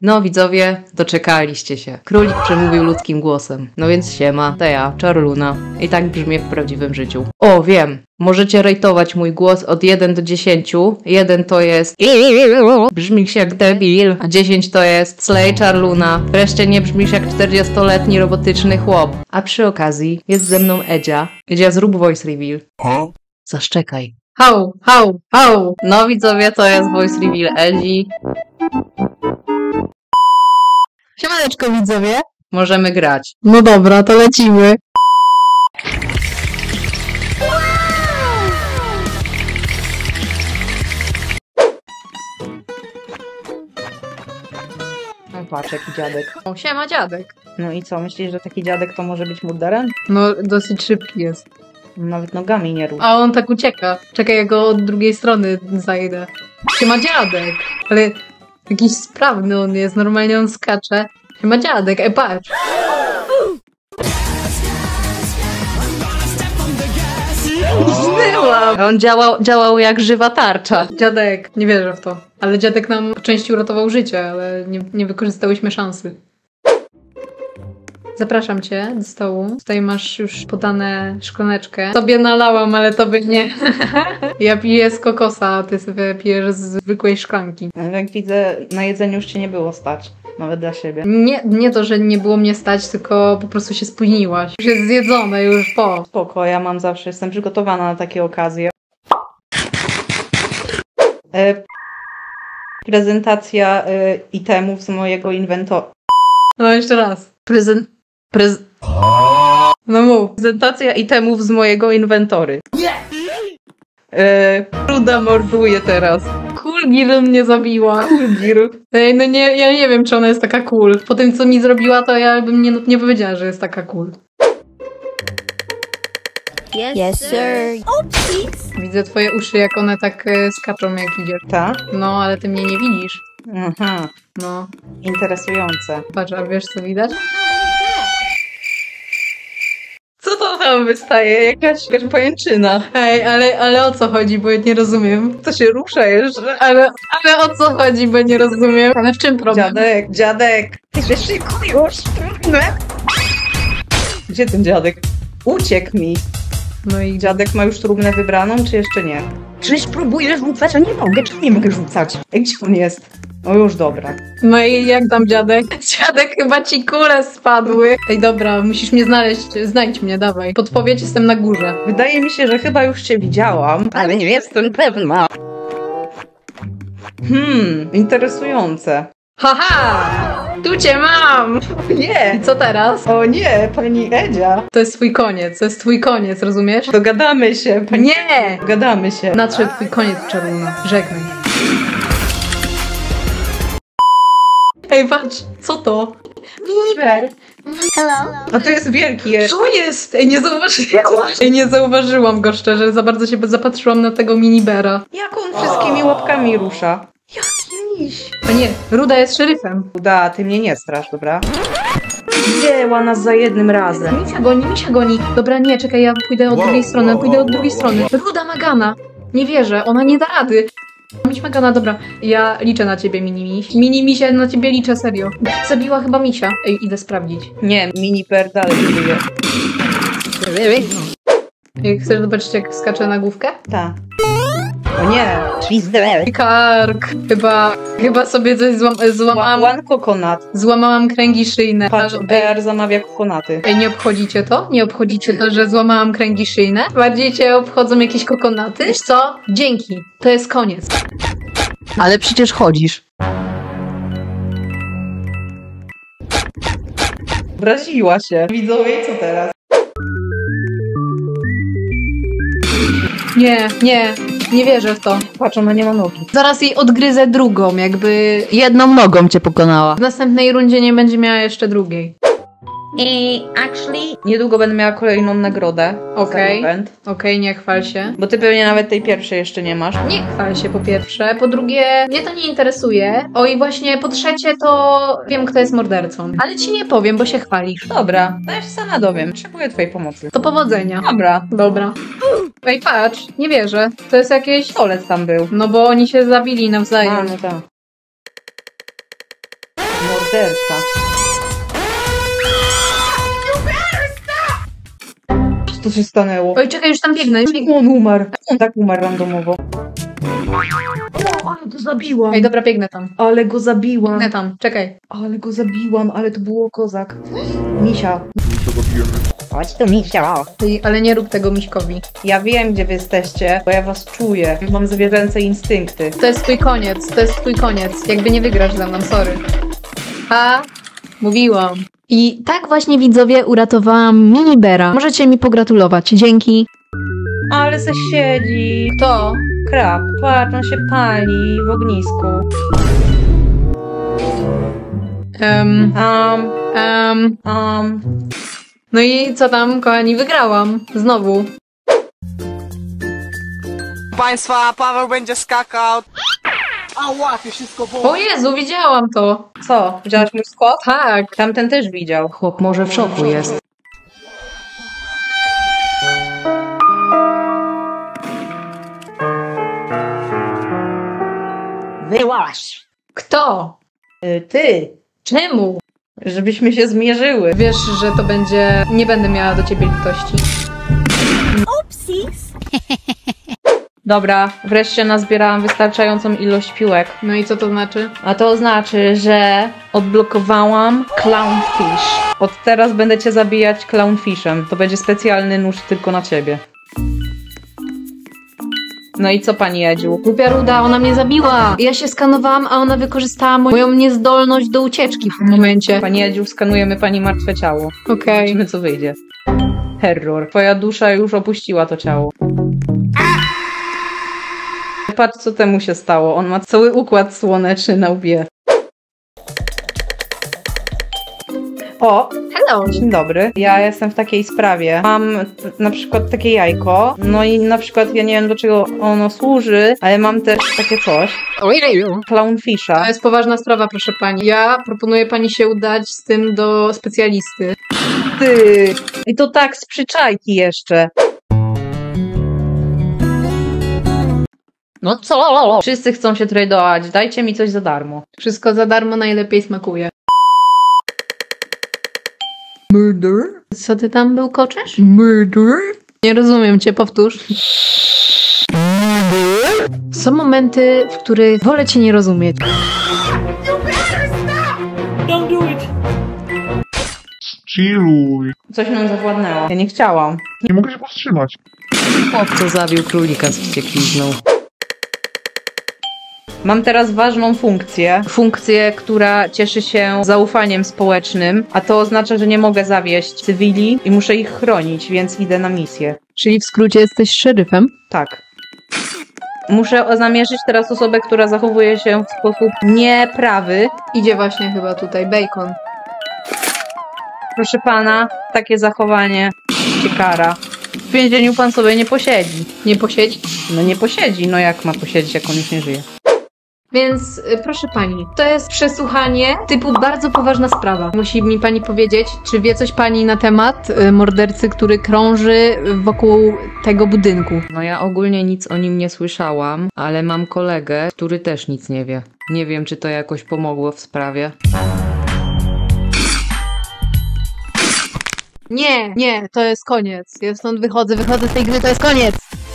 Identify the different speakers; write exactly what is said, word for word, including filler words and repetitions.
Speaker 1: No widzowie, doczekaliście się. Królik przemówił ludzkim głosem. No więc siema, to ja, Czarluna. I tak brzmię w prawdziwym życiu. O, wiem. Możecie rejtować mój głos od jeden do dziesięciu. jeden to jest brzmisz jak debil, a dziesięć to jest Slay Czarluna. Wreszcie nie brzmisz jak czterdziestoletni robotyczny chłop. A przy okazji jest ze mną Edzia. Edzia, zrób voice reveal.
Speaker 2: Huh?
Speaker 1: Zaszczekaj. Hał, hał, hał. No widzowie, to jest voice reveal Edzi.
Speaker 3: Siemaneczko widzowie.
Speaker 1: Możemy grać.
Speaker 3: No dobra, to lecimy.
Speaker 1: No patrz, jaki dziadek.
Speaker 3: O, siema dziadek.
Speaker 1: No i co, myślisz, że taki dziadek to może być murderem?
Speaker 3: No, dosyć szybki jest.
Speaker 1: Nawet nogami nie rusz.
Speaker 3: A on tak ucieka. Czekaj, ja go od drugiej strony zajdę. Siema dziadek. Ale jakiś sprawny on jest, normalnie on skacze. Siema dziadek, e patrz. Zbyłam.
Speaker 1: On działał, działał jak żywa tarcza.
Speaker 3: Dziadek, nie wierzę w to. Ale dziadek nam po części uratował życie, ale nie, nie wykorzystałyśmy szansy. Zapraszam cię do stołu. Tutaj masz już podane szklaneczkę. Tobie nalałam, ale tobie nie. Ja piję z kokosa, a ty sobie pijesz z zwykłej szklanki.
Speaker 1: Jak widzę, na jedzeniu już cię nie było stać. Nawet dla siebie.
Speaker 3: Nie, nie to, że nie było mnie stać, tylko po prostu się spóźniłaś. Już jest zjedzone, już po.
Speaker 1: Spoko, ja mam zawsze, jestem przygotowana na takie okazje. E, prezentacja e, itemów z mojego inwentoria.
Speaker 3: No jeszcze raz.
Speaker 1: Prezent... Prez...
Speaker 3: No mów.
Speaker 1: Prezentacja itemów z mojego inwentory. E, Ruda morduje teraz.
Speaker 3: Kulgir mnie zabiła.
Speaker 1: Kulgir.
Speaker 3: Ej, no nie, ja nie wiem, czy ona jest taka cool. Po tym, co mi zrobiła, to ja bym nie, nie powiedziała, że jest taka cool.
Speaker 4: Yes, yes sir. Oopsies.
Speaker 3: Widzę twoje uszy, jak one tak e, skaczą, jak idziesz.
Speaker 1: Tak?
Speaker 3: No, ale ty mnie nie widzisz.
Speaker 1: Aha,
Speaker 3: No,
Speaker 1: interesujące.
Speaker 3: patrz, a wiesz, co widać?
Speaker 1: Co to tam wystaje? Jakaś, jakaś pajęczyna.
Speaker 3: Ej, ale, ale o co chodzi, bo ja nie rozumiem.
Speaker 1: To się rusza jeszcze.
Speaker 3: Ale, ale o co chodzi, bo nie rozumiem. Ale w czym problem?
Speaker 1: Dziadek, dziadek. Ty się szykuj już. Gdzie ten dziadek? Uciekł mi.
Speaker 3: No i
Speaker 1: Dziadek ma już trumnę wybraną, czy jeszcze nie? Czyś próbujesz rzucać? A nie mogę, czy nie mogę rzucać? Ej, gdzie on jest? No już dobra.
Speaker 3: No i jak tam dziadek? Dziadek, chyba ci kule spadły. Ej, dobra, musisz mnie znaleźć. Znajdź mnie, dawaj. Podpowiedź, jestem na górze.
Speaker 1: Wydaje mi się, że chyba już cię widziałam.
Speaker 4: Ale nie jestem pewna.
Speaker 1: Hmm, interesujące.
Speaker 3: Haha! Tu cię mam!
Speaker 1: Nie!
Speaker 3: I co teraz?
Speaker 1: O nie, pani Edzia.
Speaker 3: To jest twój koniec, to jest twój koniec, rozumiesz?
Speaker 1: Dogadamy się, pani...
Speaker 3: Nie!
Speaker 1: Dogadamy się.
Speaker 3: Nadszedł twój koniec, Czaruna. Żegnaj. Ej, patrz, co to?
Speaker 1: Miniber.
Speaker 4: Hello.
Speaker 1: A to jest wielki.
Speaker 3: Co jest? Ej, nie zauważyłam. Ej, nie zauważyłam go szczerze, za bardzo się zapatrzyłam na tego minibera.
Speaker 1: Jak on wszystkimi łapkami rusza? Jaki miś.
Speaker 3: A nie, Ruda jest szeryfem.
Speaker 1: Uda, ty mnie nie strasz, dobra? Wzięła nas za jednym razem.
Speaker 3: Misia goni, misia goni. Dobra, nie, czekaj, ja pójdę od drugiej strony, pójdę od drugiej strony. Ruda Magana. Nie wierzę, ona nie da rady. Miś Magana, dobra, ja liczę na ciebie, mini-miś. Mini-misia, na ciebie liczę, serio. Zabiła chyba misia. Ej, idę sprawdzić.
Speaker 1: Nie, miniper dalej żyje.
Speaker 3: Ej, chcesz zobaczyć, jak skacze na główkę?
Speaker 1: Tak. O nie.
Speaker 4: She's there.
Speaker 3: Kark. Chyba, chyba sobie coś złam złamałam.
Speaker 1: One coconut.
Speaker 3: Złamałam kręgi szyjne.
Speaker 1: Patrz,
Speaker 3: Ej,
Speaker 1: B R zamawia kokonaty.
Speaker 3: Ej, nie obchodzicie to? Nie obchodzicie to, że złamałam kręgi szyjne? Bardziej cię obchodzą jakieś kokonaty? Wiesz co? Dzięki. To jest koniec.
Speaker 1: Ale przecież chodzisz. Wraziła się. Widzowie, co teraz?
Speaker 3: Nie, nie. Nie wierzę w to.
Speaker 1: Patrz, ona nie ma nogi.
Speaker 3: Zaraz jej odgryzę drugą, jakby
Speaker 1: Jedną nogą cię pokonała.
Speaker 3: w następnej rundzie nie będzie miała jeszcze drugiej.
Speaker 4: Eh, actually,
Speaker 1: Niedługo będę miała kolejną nagrodę.
Speaker 3: Okej.
Speaker 1: za event.
Speaker 3: Okej, nie chwal się.
Speaker 1: Bo ty pewnie nawet tej pierwszej jeszcze nie masz.
Speaker 3: Nie chwal się po pierwsze, po drugie mnie to nie interesuje. O i właśnie po trzecie to wiem, kto jest mordercą. Ale ci nie powiem, bo się chwalisz.
Speaker 1: Dobra, to ja się sama dowiem. Potrzebuję twojej pomocy.
Speaker 3: To powodzenia.
Speaker 1: Dobra.
Speaker 3: Dobra. Ej, patrz, nie wierzę. To jest jakieś...
Speaker 1: Stolec tam był.
Speaker 3: No bo oni się zabili nawzajem.
Speaker 1: A, no tak. Morderca. Co to się stanęło?
Speaker 3: Oj, czekaj, już tam biegnę.
Speaker 1: On umarł. On tak umarł randomowo. O, ale go zabiłam.
Speaker 3: Ej, dobra, biegnę tam.
Speaker 1: Ale go zabiłam.
Speaker 3: Biegnę tam, czekaj.
Speaker 1: Ale go zabiłam, ale to było kozak. Misia.
Speaker 4: Chodź tu, misio.
Speaker 3: Ej, ale nie rób tego Miśkowi.
Speaker 1: Ja wiem, gdzie wy jesteście, bo ja was czuję. Mam zwierzęce instynkty.
Speaker 3: To jest twój koniec, to jest twój koniec. Jakby nie wygrasz ze mną, sorry. A, mówiłam. I tak właśnie, widzowie, uratowałam Minibera. Możecie mi pogratulować. Dzięki.
Speaker 1: Ale se siedzi.
Speaker 3: Kto?
Speaker 1: Krab. Patrz, on się pali w ognisku.
Speaker 3: Um,
Speaker 1: Um,
Speaker 3: um.
Speaker 1: um.
Speaker 3: No i co tam, kochani? Wygrałam. Znowu.
Speaker 2: Państwa, Paweł będzie skakał. Ała, ty wszystko było.
Speaker 3: O Jezu, widziałam to.
Speaker 1: Co? Widziałaś mój skok?
Speaker 3: Tak.
Speaker 1: Tamten też widział. Chłop może w szoku jest.
Speaker 4: Wyłaś.
Speaker 3: Kto?
Speaker 1: Y, ty.
Speaker 3: Czemu?
Speaker 1: Żebyśmy się zmierzyły.
Speaker 3: Wiesz, że to będzie... Nie będę miała do ciebie litości.
Speaker 4: Oopsies.
Speaker 1: Dobra, wreszcie nazbierałam wystarczającą ilość piłek.
Speaker 3: No i co to znaczy?
Speaker 1: A to znaczy, że odblokowałam Clownfish. Od teraz będę cię zabijać Clownfishem. To będzie specjalny nóż tylko na ciebie. No i co, pani Edziu?
Speaker 3: Głupia ruda, ona mnie zabiła. Ja się skanowałam, a ona wykorzystała moją niezdolność do ucieczki w tym momencie.
Speaker 1: Pani Edziu, skanujemy pani martwe ciało.
Speaker 3: Okej.
Speaker 1: Zobaczymy, co wyjdzie. Terror. Twoja dusza już opuściła to ciało. Patrz, co temu się stało. On ma cały układ słoneczny na łbie. O!
Speaker 3: Hello.
Speaker 1: Dzień dobry. Ja jestem w takiej sprawie. Mam t- na przykład takie jajko, no i na przykład ja nie wiem, do czego ono służy, ale mam też takie coś. Clownfisha.
Speaker 3: To jest poważna sprawa, proszę pani. Ja proponuję pani się udać z tym do specjalisty.
Speaker 1: Ty! I to tak z przyczajki jeszcze.
Speaker 4: No co?
Speaker 1: Wszyscy chcą się tradować. Dajcie mi coś za darmo.
Speaker 3: Wszystko za darmo najlepiej smakuje. Murder? Co ty tam był koczesz? Murder? Nie rozumiem cię, powtórz. Są momenty, w których wolę cię nie rozumieć.
Speaker 5: Chilluj.
Speaker 1: Coś nam zawładnęło. Ja nie chciałam.
Speaker 5: Nie mogę się powstrzymać.
Speaker 1: Chłopco zabił królika z wścieklizną. Mam teraz ważną funkcję. Funkcję, która cieszy się zaufaniem społecznym, a to oznacza, że nie mogę zawieść cywili i muszę ich chronić, więc idę na misję.
Speaker 3: Czyli w skrócie jesteś szeryfem?
Speaker 1: Tak. Muszę namierzyć teraz osobę, która zachowuje się w sposób nieprawy.
Speaker 3: Idzie właśnie chyba tutaj, bacon.
Speaker 1: Proszę pana, takie zachowanie się kara. W więzieniu pan sobie nie posiedzi.
Speaker 3: Nie posiedzi?
Speaker 1: No nie posiedzi, no jak ma posiedzieć, jak on już nie żyje.
Speaker 3: Więc y, proszę pani, to jest przesłuchanie typu bardzo poważna sprawa. Musi mi pani powiedzieć, czy wie coś pani na temat y, mordercy, który krąży wokół tego budynku.
Speaker 1: No ja ogólnie nic o nim nie słyszałam, ale mam kolegę, który też nic nie wie. Nie wiem, czy to jakoś pomogło w sprawie.
Speaker 3: Nie, nie, to jest koniec. Ja stąd wychodzę, wychodzę z tej gry, to jest koniec.